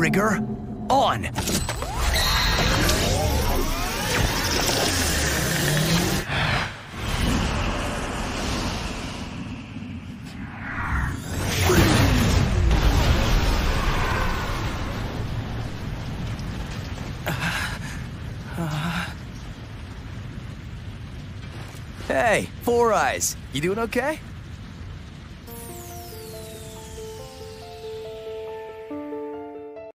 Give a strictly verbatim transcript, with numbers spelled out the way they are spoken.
Trigger on. Hey, Four Eyes, you doing okay?